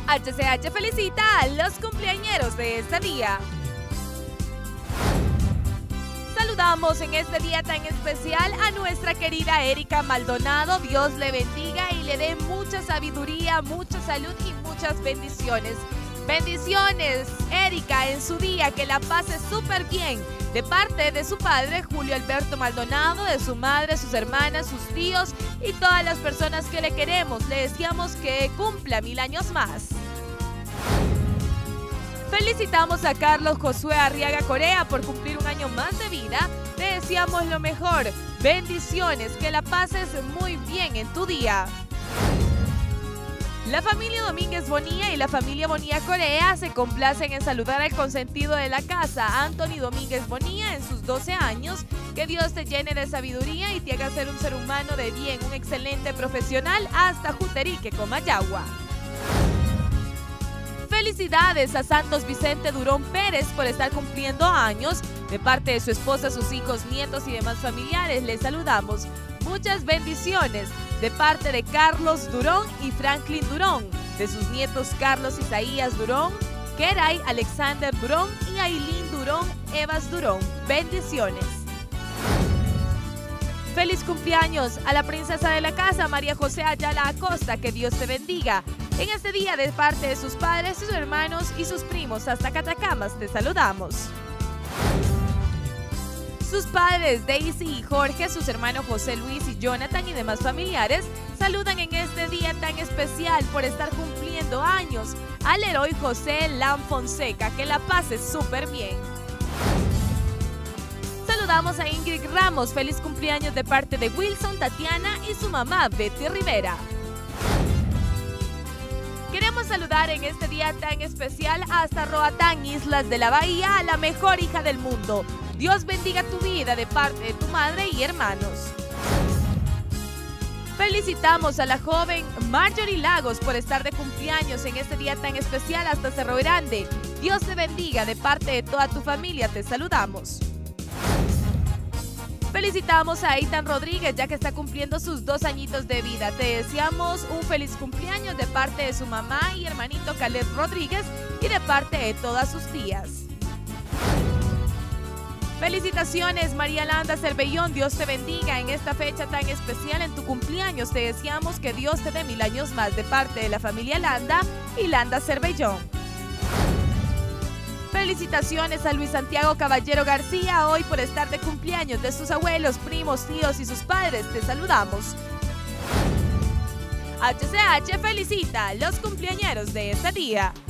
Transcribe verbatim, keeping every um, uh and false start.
H C H felicita a los cumpleañeros de este día. Saludamos en este día tan especial a nuestra querida Erika Maldonado. Dios le bendiga y le dé mucha sabiduría, mucha salud y muchas bendiciones. Bendiciones, Erika, en su día, que la pase súper bien. De parte de su padre, Julio Alberto Maldonado, de su madre, sus hermanas, sus tíos y todas las personas que le queremos, le deseamos que cumpla mil años más. Felicitamos a Carlos Josué Arriaga Corea por cumplir un año más de vida. Te deseamos lo mejor. Bendiciones, que la pases muy bien en tu día. La familia Domínguez Bonilla y la familia Bonilla Corea se complacen en saludar al consentido de la casa, Anthony Domínguez Bonilla, en sus doce años. Que Dios te llene de sabiduría y te haga ser un ser humano de bien, un excelente profesional hasta Juterique, Comayagua. Felicidades a Santos Vicente Durón Pérez por estar cumpliendo años. De parte de su esposa, sus hijos, nietos y demás familiares, les saludamos. Muchas bendiciones de parte de Carlos Durón y Franklin Durón, de sus nietos Carlos Isaías Durón, Keray Alexander Durón y Ailín Durón Evas Durón. Bendiciones. Feliz cumpleaños a la princesa de la casa, María José Ayala Acosta. Que Dios te bendiga. En este día, de parte de sus padres, sus hermanos y sus primos hasta Catacamas, te saludamos. Sus padres, Daisy y Jorge, sus hermanos José Luis y Jonathan y demás familiares, saludan en este día tan especial por estar cumpliendo años al héroe José Lam Fonseca. Que la pases súper bien. Saludamos a Ingrid Ramos. Feliz cumpleaños de parte de Wilson, Tatiana y su mamá, Betty Rivera. Queremos saludar en este día tan especial hasta Roatán, Islas de la Bahía, a la mejor hija del mundo. Dios bendiga tu vida de parte de tu madre y hermanos. Felicitamos a la joven Marjorie Lagos por estar de cumpleaños en este día tan especial hasta Cerro Grande. Dios te bendiga de parte de toda tu familia, te saludamos. Felicitamos a Eitan Rodríguez, ya que está cumpliendo sus dos añitos de vida. Te deseamos un feliz cumpleaños de parte de su mamá y hermanito Caleb Rodríguez y de parte de todas sus tías. Felicitaciones, María Landa Cervellón. Dios te bendiga en esta fecha tan especial en tu cumpleaños. Te deseamos que Dios te dé mil años más de parte de la familia Landa y Landa Cervellón. Felicitaciones a Luis Santiago Caballero García, hoy por estar de cumpleaños de sus abuelos, primos, tíos y sus padres. Te saludamos. H C H felicita a los cumpleañeros de este día.